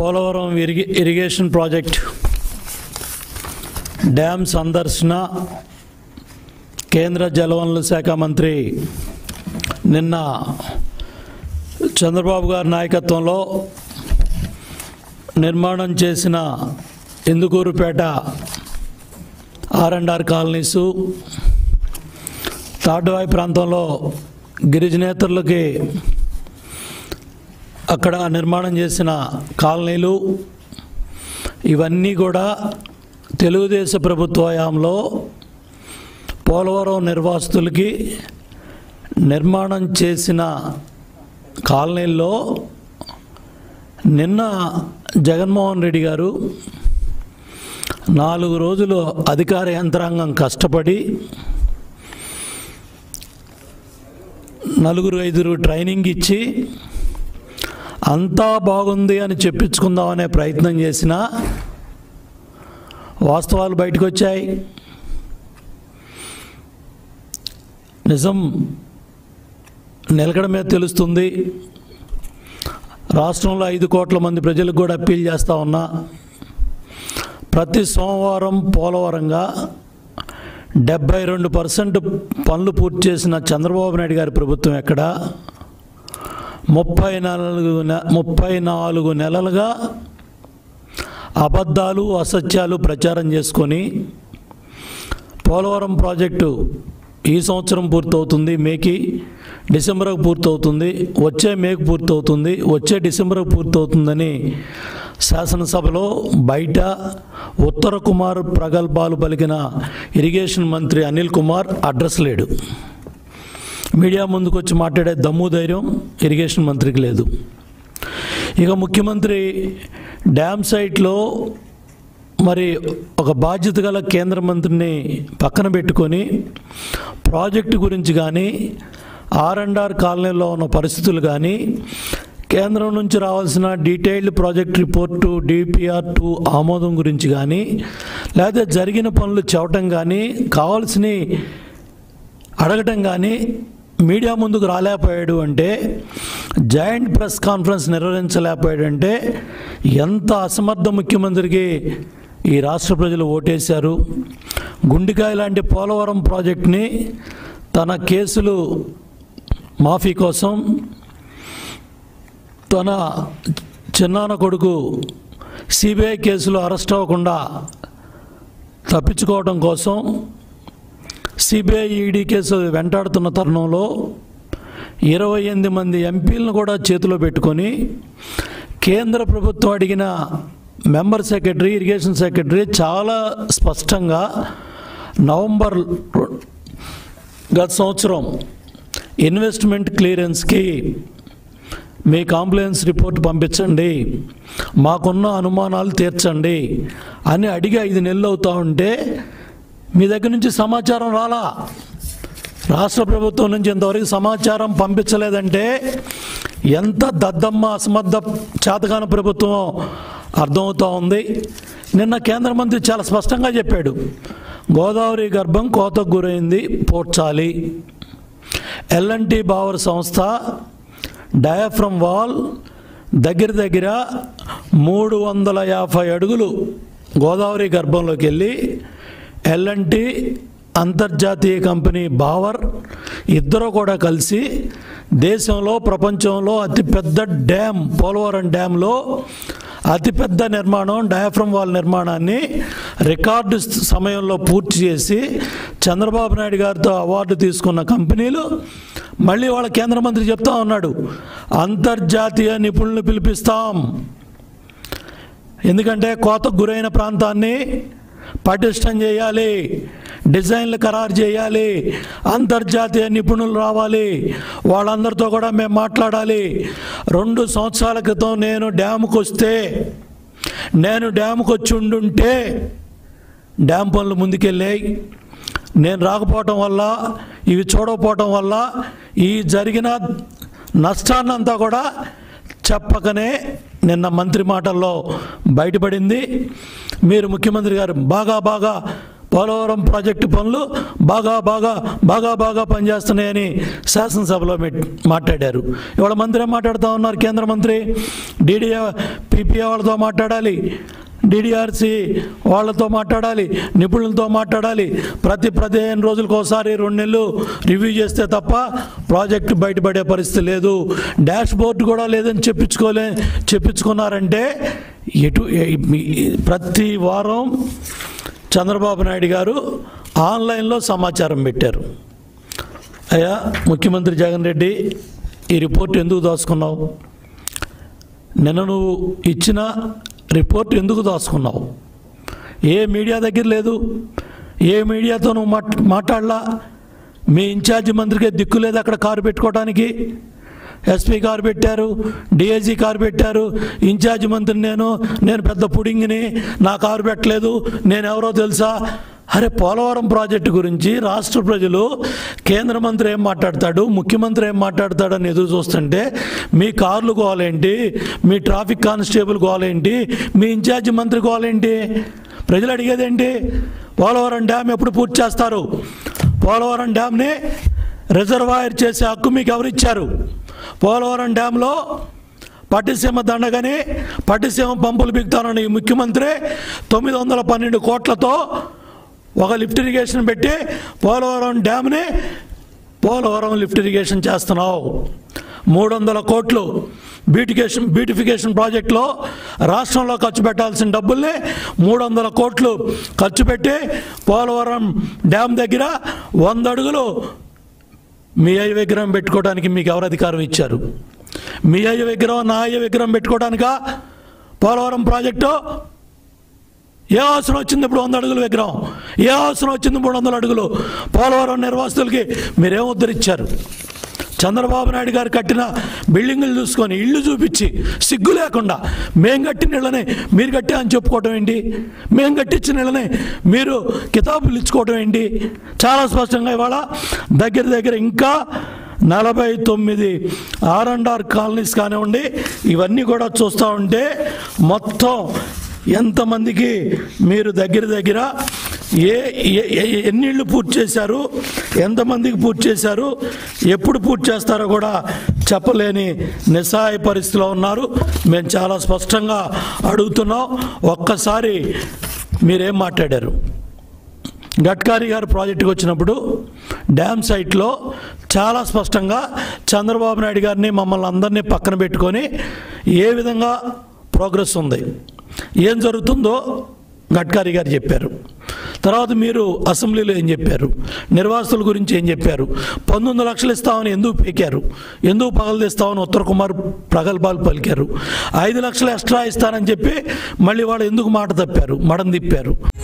Polavaram irrigation project dam సందర్శన కేంద్ర జలవనరుల శాఖ మంత్రి నిన్న చంద్రబాబు గారి నాయకత్వంలో నిర్మాణం చేసిన ఇందుకూరుపేట R&R కాలనీసు తాడ్వాయి ప్రాంతంలో గిరిజనేతరులకి అక్కడ నిర్మాణం చేసిన కాలనీలు ఇవన్నీ కూడా తెలుగుదేశ ప్రభుత్వ హయాంలో పోలవరం నిర్వాసితులకి నిర్మాణం చేసిన కాలనీల్లో నిన్న జగన్మోహన్ రెడ్డి గారు 4 రోజులు అధికార యంత్రాంగం కష్టపడి 4-5 ట్రైనింగ్ ఇచ్చి అంతా బాగుంది అని చెప్పించుకుందామనే ప్రయత్నం చేసిన వాస్తవాలు బయటకు వచ్చాయి. నిజం నిలకడ మీద తెలుస్తుంది. రాష్ట్రంలో 5 కోట్ల మంది ప్రజలకు కూడా అప్పీల్ చేస్తూ ఉన్నా, ప్రతి సోమవారం పోలవరంగా 72% పనులు పూర్తి చేసిన చంద్రబాబు నాయుడు గారి ప్రభుత్వం ఎక్కడ? 34 నెలలుగా అబద్ధాలు అసత్యాలు ప్రచారం చేసుకొని పోలవరం ప్రాజెక్టు ఈ సంవత్సరం పూర్తవుతుంది, మేకి డిసెంబర్కు పూర్తవుతుంది, వచ్చే మేకు పూర్తవుతుంది, వచ్చే డిసెంబర్కు పూర్తవుతుందని శాసనసభలో బయట ఉత్తర కుమార్ ప్రగల్భాలు పలికిన ఇరిగేషన్ మంత్రి అనిల్ కుమార్ అడ్రస్ లేడు. మీడియా ముందుకు వచ్చి మాట్లాడే దమ్ము ధైర్యం ఇరిగేషన్ మంత్రికి లేదు. ఇక ముఖ్యమంత్రి డ్యామ్ సైట్లో మరి ఒక బాధ్యత గల కేంద్ర మంత్రిని పక్కన పెట్టుకొని ప్రాజెక్టు గురించి కానీ R&R కాలనీలో ఉన్న పరిస్థితులు కానీ కేంద్రం నుంచి రావాల్సిన డీటెయిల్డ్ ప్రాజెక్ట్ రిపోర్టు DPR2 ఆమోదం గురించి కానీ లేదా జరిగిన పనులు చెప్పటం కానీ కావాల్సినవి అడగటం కానీ మీడియా ముందుకు రాలేకపోయాడు అంటే, జాయింట్ ప్రెస్ కాన్ఫరెన్స్ నిర్వహించలేకపోయాడు అంటే ఎంత అసమర్థ ముఖ్యమంత్రికి ఈ రాష్ట్ర ప్రజలు ఓటేశారు. గుండికాయ లాంటి పోలవరం ప్రాజెక్ట్ని తన కేసులు మాఫీ కోసం తన చిన్నాన్న కొడుకు CBI కేసులో అరెస్ట్ అవ్వకుండా తప్పించుకోవడం కోసం CBI ED కేసు వెంటాడుతున్న తరుణంలో 28 మంది ఎంపీలను కూడా చేతిలో పెట్టుకొని కేంద్ర ప్రభుత్వం అడిగిన మెంబర్ సెక్రటరీ ఇరిగేషన్ సెక్రటరీ చాలా స్పష్టంగా నవంబర్ గత సంవత్సరం ఇన్వెస్ట్మెంట్ క్లియరెన్స్కి మీ కాంప్లైన్స్ రిపోర్ట్ పంపించండి, మాకున్న అనుమానాలు తీర్చండి అని అడిగి 5 నెలలు అవుతూ ఉంటే మీ దగ్గర నుంచి సమాచారం రాలా. రాష్ట్ర ప్రభుత్వం నుంచి ఇంతవరకు సమాచారం పంపించలేదంటే ఎంత దద్దమ్మ అసమర్థ చేతగాన ప్రభుత్వం అర్థమవుతూ ఉంది. నిన్న కేంద్ర మంత్రి చాలా స్పష్టంగా చెప్పాడు, గోదావరి గర్భం కోతకు గురైంది పోడ్చాలి. L&T బావర్ సంస్థ డయాఫ్రమ్ వాల్ దగ్గర 350 అడుగులు గోదావరి గర్భంలోకి వెళ్ళి L&T అంతర్జాతీయ కంపెనీ బావర్ ఇద్దరు కూడా కలిసి దేశంలో ప్రపంచంలో అతిపెద్ద డ్యామ్ పోలవరం డ్యాంలో అతిపెద్ద నిర్మాణం డయాఫ్రమ్ వాల్ నిర్మాణాన్ని రికార్డు సమయంలో పూర్తి చేసి చంద్రబాబు నాయుడు గారితో అవార్డు తీసుకున్న కంపెనీలు మళ్ళీ వాళ్ళ కేంద్ర మంత్రి చెప్తా ఉన్నాడు, అంతర్జాతీయ నిపుణులను పిలిపిస్తాం, ఎందుకంటే కోతకు గురైన ప్రాంతాన్ని పటిష్టం చేయాలి, డిజైన్లు ఖరారు చేయాలి, అంతర్జాతీయ నిపుణులు రావాలి, వాళ్ళందరితో కూడా మేము మాట్లాడాలి. 2 సంవత్సరాల క్రితం నేను డ్యాముకు వచ్చి ఉండుంటే డ్యామ్ పనులు ముందుకెళ్ళాయి. నేను రాకపోవటం వల్ల, ఇవి చూడకపోవటం వల్ల ఈ జరిగిన నష్టాన్నంతా కూడా చెప్పకనే నిన్న మంత్రి మాటల్లో బయటపడింది. మీరు ముఖ్యమంత్రి గారు బాగా పోలవరం ప్రాజెక్టు పనులు బాగా పనిచేస్తున్నాయని శాసనసభలో మాట్లాడారు. ఇవాళ మంత్రి మాట్లాడుతూ ఉన్నారు, కేంద్ర మంత్రి PPA వాళ్ళతో మాట్లాడాలి, DDRC వాళ్ళతో మాట్లాడాలి, నిపుణులతో మాట్లాడాలి. ప్రతి 15 రోజులకు ఒకసారి 2 నెలలు రివ్యూ చేస్తే తప్ప ప్రాజెక్టు బయటపడే పరిస్థితి లేదు. డాష్ బోర్డు కూడా లేదని చెప్పించుకున్నారంటే ప్రతి వారం చంద్రబాబు నాయుడు గారు ఆన్లైన్లో సమాచారం పెట్టారు. అయ్యా ముఖ్యమంత్రి జగన్ రెడ్డి, ఈ రిపోర్ట్ ఎందుకు దాచుకున్నావు? నిన్న నువ్వు ఇచ్చిన రిపోర్ట్ ఎందుకు దాచుకున్నావు? ఏ మీడియా దగ్గర లేదు, ఏ మీడియాతో నువ్వు మాట్లాడలా. మీ ఇన్ఛార్జి మంత్రికి దిక్కు లేదు అక్కడ కారు పెట్టుకోవడానికి. SP కారు పెట్టారు, DIG కారు పెట్టారు. ఇన్ఛార్జి మంత్రి నేను పెద్ద పుడింగిని, నా కారు పెట్టలేదు, నేను ఎవరో తెలుసా? అరే, పోలవరం ప్రాజెక్టు గురించి రాష్ట్ర ప్రజలు కేంద్ర మంత్రి ఏం మాట్లాడతాడు, ముఖ్యమంత్రి ఏం మాట్లాడతాడని ఎదురు చూస్తుంటే మీ కార్లు గోలేంటి, మీ ట్రాఫిక్ కానిస్టేబుల్ గోలేంటి, మీ ఇన్ఛార్జి మంత్రి గోలేంటి? ప్రజలు అడిగేదేంటి? పోలవరం డ్యామ్ ఎప్పుడు పూర్తి చేస్తారు? పోలవరం డ్యామ్ని రిజర్వాయర్ చేసే హక్కు మీకు ఎవరిచ్చారు? పోలవరం డ్యాంలో పట్టిసీమ దండగని పట్టిసీమ పంపులు బిగుతానని ఈ ముఖ్యమంత్రి 912 కోట్లతో ఒక లిఫ్ట్ ఇరిగేషన్ పెట్టి పోలవరం డ్యామ్ని పోలవరం లిఫ్ట్ ఇరిగేషన్ చేస్తున్నావు. 300 కోట్లు బ్యూటిఫికేషన్ ప్రాజెక్టులో రాష్ట్రంలో ఖర్చు పెట్టాల్సిన డబ్బుల్ని 300 కోట్లు ఖర్చు పెట్టి పోలవరం డ్యామ్ దగ్గర 100 అడుగులు మీ అయ్య విగ్రహం పెట్టుకోవడానికి మీకు ఎవరు అధికారం ఇచ్చారు? మీ అయ్య విగ్రహం, నా అయ్య విగ్రహం పెట్టుకోవడానికా పోలవరం ప్రాజెక్టు? ఏ అవసరం వచ్చింది ఇప్పుడు 100 అడుగుల విగ్రహం? ఏ అవసరం వచ్చింది 300 అడుగులు? పోలవరం నిర్వాసితులకి మీరేం ఉద్ధరించారు? చంద్రబాబు నాయుడు గారు కట్టిన బిల్డింగులు చూసుకొని ఇళ్ళు చూపించి సిగ్గు లేకుండా మేము కట్టిన ఇళ్ళని మీరు కట్టా అని చెప్పుకోవటం ఏంటి? మేము కట్టించిన ఇళ్ళని మీరు కితాబులు ఇచ్చుకోవటం ఏంటి? చాలా స్పష్టంగా ఇవాళ దగ్గర ఇంకా 49 R&R కాలనీస్ కానివ్వండి, ఇవన్నీ కూడా చూస్తూ ఉంటే మొత్తం ఎంతమందికి మీరు దగ్గర ఎన్ని ఇళ్ళు పూర్తి చేశారు, ఎంతమందికి పూర్తి చేశారు, ఎప్పుడు పూర్తి చేస్తారో కూడా చెప్పలేని నిస్సహాయ పరిస్థితిలో ఉన్నారు. మేము చాలా స్పష్టంగా అడుగుతున్నాం, ఒక్కసారి మీరేం మాట్లాడారు? గడ్కరీ గారు ప్రాజెక్టుకి వచ్చినప్పుడు డ్యామ్ సైట్లో చాలా స్పష్టంగా చంద్రబాబు నాయుడు గారిని మమ్మల్ని అందరినీ పక్కన పెట్టుకొని ఏ విధంగా ప్రోగ్రెస్ ఉంది, ఏం జరుగుతుందో గడ్కరీ గారు చెప్పారు. తర్వాత మీరు అసెంబ్లీలో ఏం చెప్పారు? నిర్వాసితుల గురించి ఏం చెప్పారు? 19 లక్షలు ఇస్తామని ఎందుకు పీకారు? ఎందుకు పగలదీస్తామని ఉత్తర కుమార్ ప్రగల్భాలు పలికారు. 5 లక్షలు ఎక్స్ట్రా ఇస్తానని చెప్పి మళ్ళీ వాళ్ళు ఎందుకు మాట తప్పారు, మడం తిప్పారు?